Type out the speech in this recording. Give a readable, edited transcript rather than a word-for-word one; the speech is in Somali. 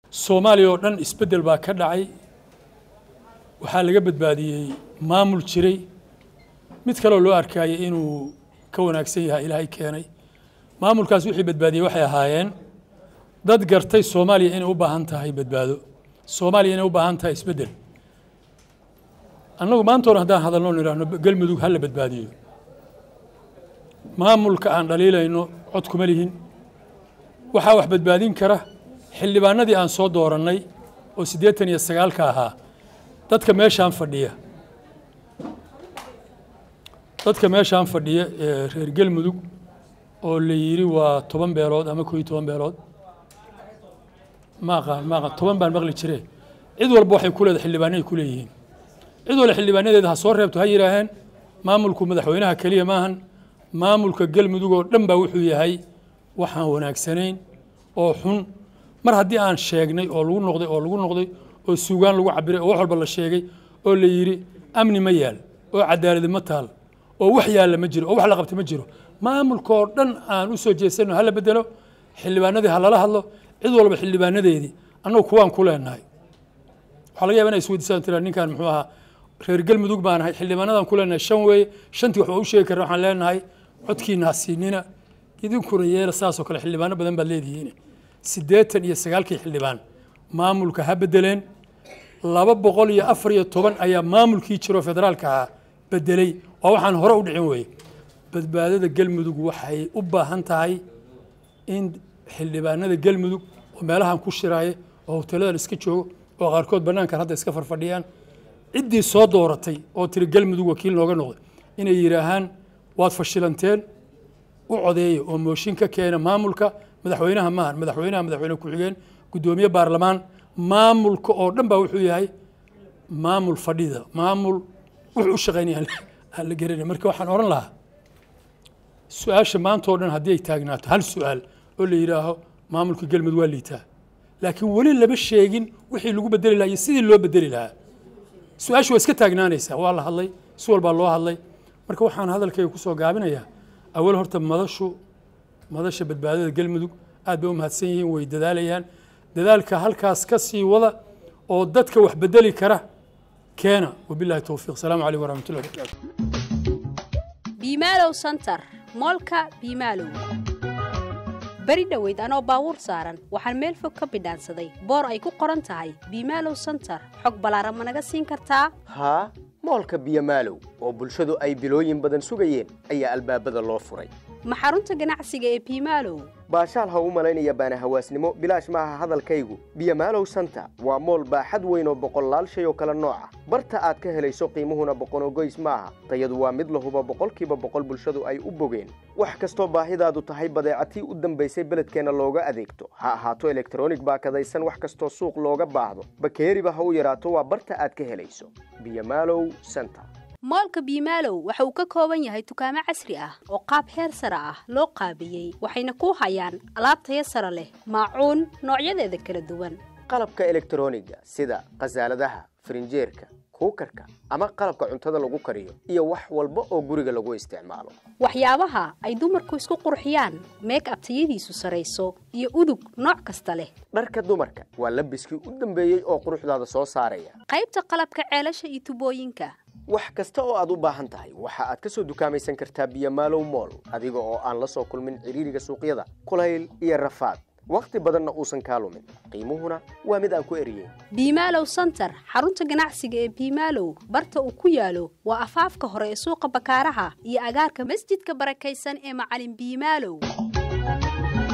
Soomaaliya oo dhan isbedel baa ka dhacay waxaa laga badbaadiyay maamul jiray mid kale oo loo arkay inuu ka wanaagsan yahay Ilaahay keenay maamulkaas wixii badbaadiyay waxay ahaayeen dad gartay Soomaaliya inay u baahan tahay badbaado Soomaaliya inay u baahan tahay isbedel annagu maanta hore haddaan hadalno niraahno galmudug hal la badbaadiyo maamulka aan dhaliilayno cod kuma lihin waxa wax badbaadin kara xildhibaanadii aan soo dooranay oo 89 ka ahaa dadka meeshaan fadhiya reer galmudug oo la yiri waa 10 beelood ama 12 beelood ma aqaan 10 baan maqli jiray cid walba waxay ku leedahay xildhibaanay ku leeyihiin cid walba xildhibaanadeeda ha soo reebto ha yiraahdeen maamulku madaxweynaha kaliya maahan maamulka galmudug oo dhan baa wuxuu yahay waxaan wanaagsanayn oo xun mar haddii aan sheegnay oo lagu noqday oo suugaan lagu cabiray oo wax walba la sheegay oo la yiri amni ma yaal oo cadaalad ma taal oo wax yaal ma jiro oo wax la qabtay ma jiro maamulka oo dhan aan u soo jeesano hal bedelo xildhibaanadii hal la hadlo cid walba xildhibaanadeedii annagu kuwaan ku leenahay waxa laga yaabaa inay isweydiisaan tiraan ninkan muxuu ahaa reer galmudug baan ahay xildhibaanadan ku leenahay 5 way shantii wax u sheegi karaa waxaan leenahay codkiina siinina idinkuna yeela saas oo kale xildhibaano badan baad leedihiin 89 xildhibaan maamulka ha bedeleen 214 ayaa maamulkii jiro federaalka bedelay oo waxaan hore u dhicin weey badbaadada galmudug waxay u baahan tahay in xildhibaanada galmudug oo meelahan ku shiraaye oo hoteelada iska joogo oo qaarkood banaanka hadda iska farfadhiyaan ciddii soo dooratay oo tiri galmudug wakiil nooga noqday inay yiraahaan waad fashilanteen u codeeyay oo mooshin ka keenay maamulka madaxweynaha madaxweyne ku xigeen gudoomiye baarlamaan maamulka oo dhan baa wuxuu yahay maamul fadhida maamul wuxuu u shaqeynayaan la garanay marka waxaan oran lahaa su'aasha maanta oo dhan haddii ay taagnaato hal su'aal oo la yiraaho maamulka galmudug waa liitaa laakiin wali laba sheegin wixii lagu bedeli lahaa iyo sidii loo bedeli lahaa su'aashu waa iska taagnaanaysaa waa la hadlay si walba loo hadlay marka waxaan hadalkayga ku soo gaabinayaa awal horta madasha badbaadada galmudug aad bay u mahadsan yihiin way dadaalayaan dadaalka halkaas ka sii wada oo dadka wax bedeli kara keena wabillahi tawfiiq salaamu calaykum waraxmatullahi wabarakaatuh Bimalow Center moolka Bimalow bari dhaweyd anoo baawur saaran waxaan meel fog ka bidhaansaday boor ay ku qoran tahay Bimalow Center xog balaaran ma naga siin kartaa haa moolka Bimalow oo bulshadu ay bilooyin badan sugayeen ayaa albaabada loo furay ma xarunta ganacsiga ee Bimalow baashaal ha u malaynaya baana hawaasnimo bilaash maaha hadalkaygu Bimalow Center waa mool baaxad weyn oo boqolaal shay oo kala nooc ah barta aad ka helayso qiimuhuna boqonogoys maaha tayadu waa mid la hubo boqolkiiba boqol bulshadu ay u bogeen wax kastoo baahidaadu tahay badeecatii u dambaysay beledkeena looga adeegto ha ahaato electronic baakadaysan wax kastoo suuq looga baahdo bakeeriba ha u yaraato waa barta aad ka helayso Bimalow Center moolka Bimalow waxa uu ka kooban yahay dukaamo casri ah oo qaab heer sare ah loo qaabiyay waxayna ku hayaan alaab tayo sare leh maacuun noocyadeeda kala duwan qalabka electroniga sida qasaaladaha frinjeerka kuukarka ama qalabka cuntada lagu kariyo iyo wax walba oo guriga lagu isticmaalo waxyaabaha ay dumarku isku qurxiyaan make up tayadiisu sareyso iyo udug nooc kasta leh dharka dumarka waa labiskii u dambeeyay oo quruxdaada soo saaraya qaybta qalabka ceelasha iyo tubooyinka wax kasta oo aad u baahan tahay waxa aad ka soo dukaamaysan kartaa Bimalow Mall adiga oo aan la soo kulmin ciriiriga suuqyada kulayl iyo rafaad waqti badanna uusan ka lumin qiimuhuna waa mid aan ku eriyay Bimalow Center xarunta ganacsiga ee Bimalow barta uu ku yaalo waa afaafka hore ee suuqa bakaaraha iyo agaarka masjidka barakaysan ee macallin Bimalow